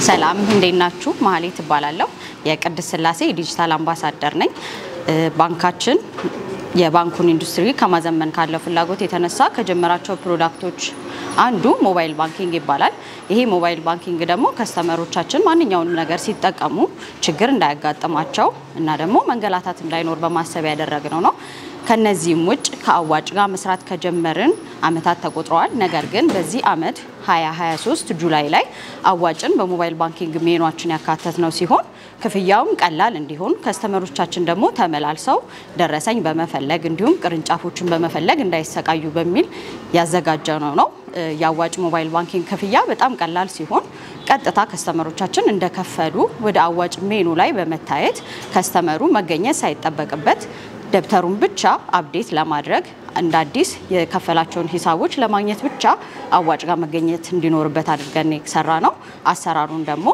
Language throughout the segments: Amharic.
ሰላም እንዴት ናችሁ? ማህሌት እባላለሁ። የቅድስት ስላሴ ዲጂታል አምባሳደር ነኝ። ባንካችን የባንኩን ኢንዱስትሪ ከማዘመን ካለው ፍላጎት የተነሳ ከጀመራቸው ፕሮዳክቶች አንዱ ሞባይል ባንኪንግ ይባላል። ይሄ ሞባይል ባንኪንግ ደግሞ ከስተመሮቻችን ማንኛውንም ነገር ሲጠቀሙ ችግር እንዳያጋጥማቸው እና ደግሞ መንገላታት እንዳይኖር በማሰብ ያደረግነው ነው። ከነዚህም ውጭ ከአዋጭ ጋር መስራት ከጀመርን አመታት ተቆጥረዋል። ነገር ግን በዚህ አመት 2023 ጁላይ ላይ አዋጭን በሞባይል ባንኪንግ ሜኗችን ያካተትነው ሲሆን ክፍያውም ቀላል እንዲሆን ከስተመሮቻችን ደግሞ ተመላልሰው ደረሰኝ በመፈለግ እንዲሁም ቅርንጫፎችን በመፈለግ እንዳይሰቃዩ በሚል ያዘጋጀነው ነው። ያዋጭ ሞባይል ባንኪንግ ክፍያ በጣም ቀላል ሲሆን ቀጥታ ከስተመሮቻችን እንደከፈሉ ወደ አዋጭ ሜኑ ላይ በመታየት ከስተመሩ መገኘት ሳይጠበቅበት ደብተሩን ብቻ አፕዴት ለማድረግ እንደ አዲስ የከፈላቸውን ሂሳቦች ለማግኘት ብቻ አዋጭ ጋር መገኘት እንዲኖርበት አድርገን የሰራነው። አሰራሩን ደግሞ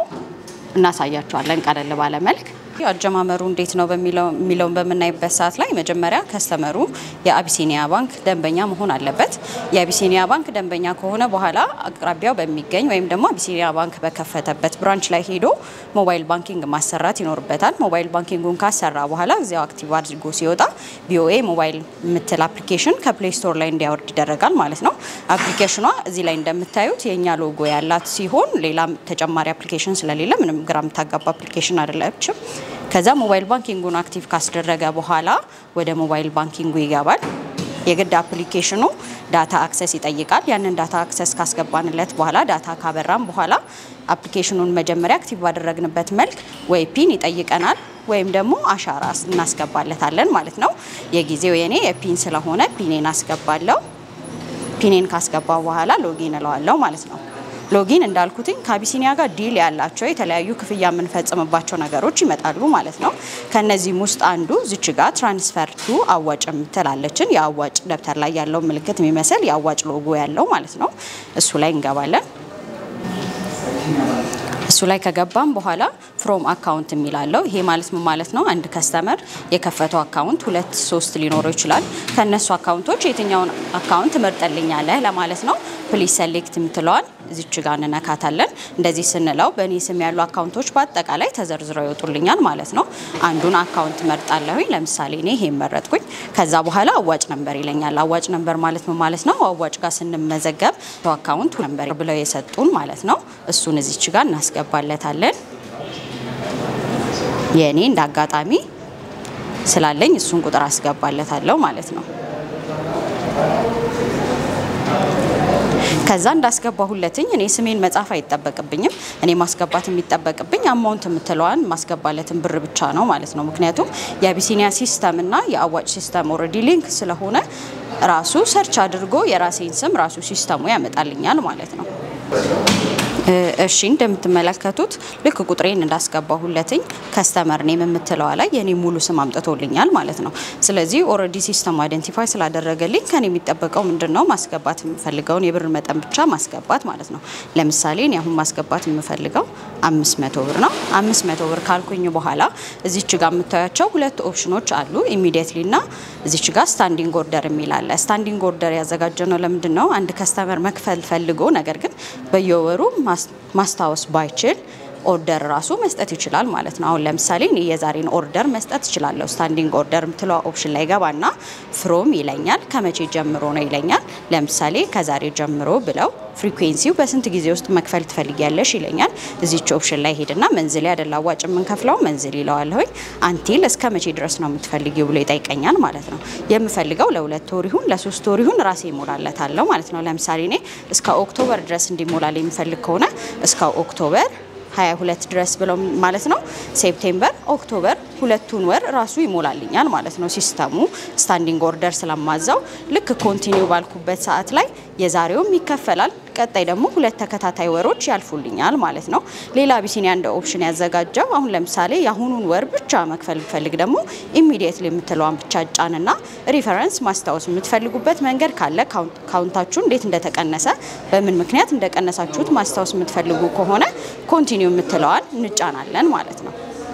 እናሳያቸዋለን ቀለል ባለ መልክ። አጀማመሩ እንዴት ነው በሚለው በመናይበት ሰዓት ላይ መጀመሪያ ከስተመሩ የአቢሲኒያ ባንክ ደንበኛ መሆን አለበት። የአቢሲኒያ ባንክ ደንበኛ ከሆነ በኋላ አቅራቢያው በሚገኝ ወይም ደግሞ አቢሲኒያ ባንክ በከፈተበት ብራንች ላይ ሄዶ ሞባይል ባንኪንግ ማሰራት ይኖርበታል። ሞባይል ባንኪንጉን ካሰራ በኋላ እዚያው አክቲቭ አድርጎ ሲወጣ ቢኦኤ ሞባይል ምትል አፕሊኬሽን ከፕሌይ ስቶር ላይ እንዲያወርድ ይደረጋል ማለት ነው። አፕሊኬሽኗ እዚህ ላይ እንደምታዩት የኛ ሎጎ ያላት ሲሆን ሌላ ተጨማሪ አፕሊኬሽን ስለሌለ ምንም ግራም ታጋባ አፕሊኬሽን አይደለችም። ከዛ ሞባይል ባንኪንጉን አክቲቭ ካስደረገ በኋላ ወደ ሞባይል ባንኪንጉ ይገባል። የግድ አፕሊኬሽኑ ዳታ አክሰስ ይጠይቃል። ያንን ዳታ አክሰስ ካስገባንለት በኋላ ዳታ ካበራን በኋላ አፕሊኬሽኑን መጀመሪያ አክቲቭ ባደረግንበት መልክ ወይ ፒን ይጠይቀናል ወይም ደግሞ አሻራ እናስገባለታለን ማለት ነው። የጊዜው የኔ የፒን ስለሆነ ፒኔን አስገባለሁ። ፒኔን ካስገባው በኋላ ሎጊን እለዋለሁ ማለት ነው። ሎጊን እንዳልኩትኝ ከአቢሲኒያ ጋር ዲል ያላቸው የተለያዩ ክፍያ የምንፈጽምባቸው ነገሮች ይመጣሉ ማለት ነው። ከነዚህም ውስጥ አንዱ እዚች ጋር ትራንስፈር ቱ አዋጭ የምትላለችን የአዋጭ ደብተር ላይ ያለው ምልክት የሚመስል የአዋጭ ሎጎ ያለው ማለት ነው። እሱ ላይ እንገባለን። እሱ ላይ ከገባን በኋላ ፍሮም አካውንት የሚላለው ይሄ ማለት ምን ማለት ነው? አንድ ከስተመር የከፈተው አካውንት 2 3 ሊኖረው ይችላል። ከነሱ አካውንቶች የትኛውን አካውንት መርጠልኛለህ ለማለት ነው። ፕሊዝ ሴሌክት የምትለዋል እዚች ጋር እንነካታለን። እንደዚህ ስንለው በእኔ ስም ያሉ አካውንቶች በአጠቃላይ ተዘርዝረው ይወጡልኛል ማለት ነው። አንዱን አካውንት መርጣለሁኝ። ለምሳሌ እኔ ይሄን መረጥኩኝ። ከዛ በኋላ አዋጭ ነምበር ይለኛል። አዋጭ ነምበር ማለት ምን ማለት ነው? አዋጭ ጋር ስንመዘገብ አካውንት ነምበር ብለው የሰጡን ማለት ነው። እሱን እዚች ጋር እናስገባለታለን። የኔ እንዳጋጣሚ ስላለኝ እሱን ቁጥር አስገባለታለሁ ማለት ነው። ከዛ እንዳስገባሁለትኝ እኔ ስሜን መጻፍ አይጠበቅብኝም። እኔ ማስገባት የሚጠበቅብኝ አማውንት የምትለዋን ማስገባለትን ብር ብቻ ነው ማለት ነው። ምክንያቱም የአቢሲኒያ ሲስተም እና የአዋጭ ሲስተም ኦሬዲ ሊንክ ስለሆነ ራሱ ሰርች አድርጎ የራሴን ስም ራሱ ሲስተሙ ያመጣልኛል ማለት ነው። እሺ እንደምትመለከቱት ልክ ቁጥሬን እንዳስገባሁለትኝ ከስተመር ኔም የምትለዋ ላይ የኔ ሙሉ ስም አምጥቶልኛል ማለት ነው። ስለዚህ ኦሬዲ ሲስተም አይደንቲፋይ ስላደረገልኝ ከኔ የሚጠበቀው ምንድነው? ማስገባት የምፈልገውን የብር መጠን ብቻ ማስገባት ማለት ነው። ለምሳሌ እኔ አሁን ማስገባት የምፈልገው 500 ብር ነው። 500 ብር ካልኩኝ በኋላ እዚች ጋር የምታያቸው ሁለት ኦፕሽኖች አሉ። ኢሚዲየትሊ እና እዚች ጋር ስታንዲንግ ኦርደር የሚላል። ስታንዲንግ ኦርደር ያዘጋጀነው ለምንድነው? አንድ ከስተመር መክፈል ፈልጎ ነገር ግን በየወሩ ማስታወስ ባይችል ኦርደር ራሱ መስጠት ይችላል ማለት ነው። አሁን ለምሳሌ እኔ የዛሬን ኦርደር መስጠት እችላለሁ። ስታንዲንግ ኦርደር ምትለው ኦፕሽን ላይ ገባና ፍሮም ይለኛል። ከመቼ ጀምሮ ነው ይለኛል። ለምሳሌ ከዛሬ ጀምሮ ብለው ፍሪኩዌንሲው በስንት ጊዜ ውስጥ መክፈል ትፈልጊያለሽ ይለኛል። እዚች ኦፕሽን ላይ ሄድና መንዝሊ አይደል አዋጭ የምንከፍለው መንዝሊ ይለዋለሁኝ። አንቲል እስከ መቼ ድረስ ነው የምትፈልጊው ብሎ ይጠይቀኛል ማለት ነው። የምፈልገው ለ2 ወር ይሁን ለ3 ወር ይሁን ራሴ ይሞላለታለሁ ማለት ነው። ለምሳሌ እኔ እስከ ኦክቶበር ድረስ እንዲሞላል የምፈልግ ከሆነ እስከ ኦክቶበር 22 ድረስ ብለው ማለት ነው። ሴፕቴምበር ኦክቶበር ሁለቱን ወር ራሱ ይሞላልኛል ማለት ነው። ሲስተሙ ስታንዲንግ ኦርደር ስለማዛው ልክ ኮንቲኒው ባልኩበት ሰዓት ላይ የዛሬውም ይከፈላል። ቀጣይ ደግሞ ሁለት ተከታታይ ወሮች ያልፉልኛል ማለት ነው። ሌላ አቢሲኒያ እንደ ኦፕሽን ያዘጋጀው አሁን ለምሳሌ ያሁኑን ወር ብቻ መክፈል ፈልግ ደግሞ ኢሚዲየትሊ የምትለዋን ብቻ ጫንና ሪፈረንስ ማስታወስ የምትፈልጉበት መንገድ ካለ ካውንታችሁ እንዴት እንደተቀነሰ በምን ምክንያት እንደቀነሳችሁት ማስታወስ የምትፈልጉ ከሆነ ኮንቲኒው የምትለዋን እንጫናለን ማለት ነው።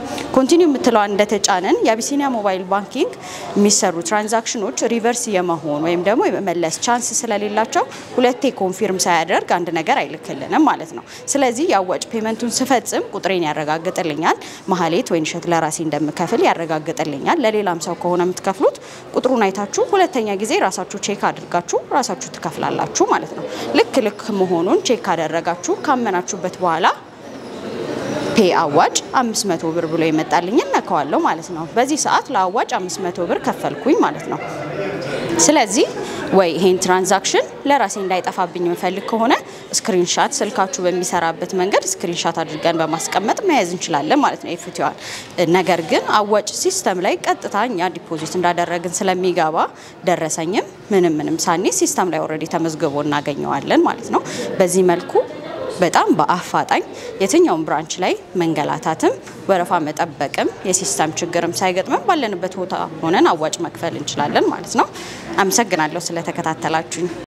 ኮንቲኒው የምትለው እንደተጫነን የአቢሲኒያ ሞባይል ባንኪንግ የሚሰሩ ትራንዛክሽኖች ሪቨርስ የመሆን ወይም ደግሞ የመመለስ ቻንስ ስለሌላቸው ሁለቴ ኮንፊርም ሳያደርግ አንድ ነገር አይልክልንም ማለት ነው። ስለዚህ ያዋጭ ፔመንቱን ስፈጽም ቁጥሬን ያረጋግጥልኛል። ማህሌት ወይንሸት ለራሴ እንደምከፍል ያረጋግጥልኛል። ለሌላም ሰው ከሆነ የምትከፍሉት ቁጥሩን አይታችሁ ሁለተኛ ጊዜ ራሳችሁ ቼክ አድርጋችሁ ራሳችሁ ትከፍላላችሁ ማለት ነው። ልክ መሆኑን ቼክ አደረጋችሁ ካመናችሁበት በኋላ ፔ አዋጭ 500 ብር ብሎ ይመጣልኝ ነካዋለሁ ማለት ነው። በዚህ ሰዓት ለአዋጭ 500 ብር ከፈልኩኝ ማለት ነው። ስለዚህ ወይ ይሄን ትራንዛክሽን ለራሴ እንዳይጠፋብኝ መፈልክ ከሆነ ስክሪንሻት ስልካችሁ በሚሰራበት መንገድ ስክሪንሻት አድርገን በማስቀመጥ መያዝ እንችላለን ማለት ነው ኤፍቲዋል። ነገር ግን አዋጭ ሲስተም ላይ ቀጥታኛ ዲፖዚት እንዳደረግን ስለሚገባ ደረሰኝም ምንም ሳኒ ሲስተም ላይ ኦሬዲ ተመዝግቦ እናገኘዋለን ማለት ነው። በዚህ መልኩ በጣም በአፋጣኝ የትኛውን ብራንች ላይ መንገላታትም ወረፋ መጠበቅም የሲስተም ችግርም ሳይገጥመን ባለንበት ቦታ ሆነን አዋጭ መክፈል እንችላለን ማለት ነው። አመሰግናለሁ ስለተከታተላችሁኝ።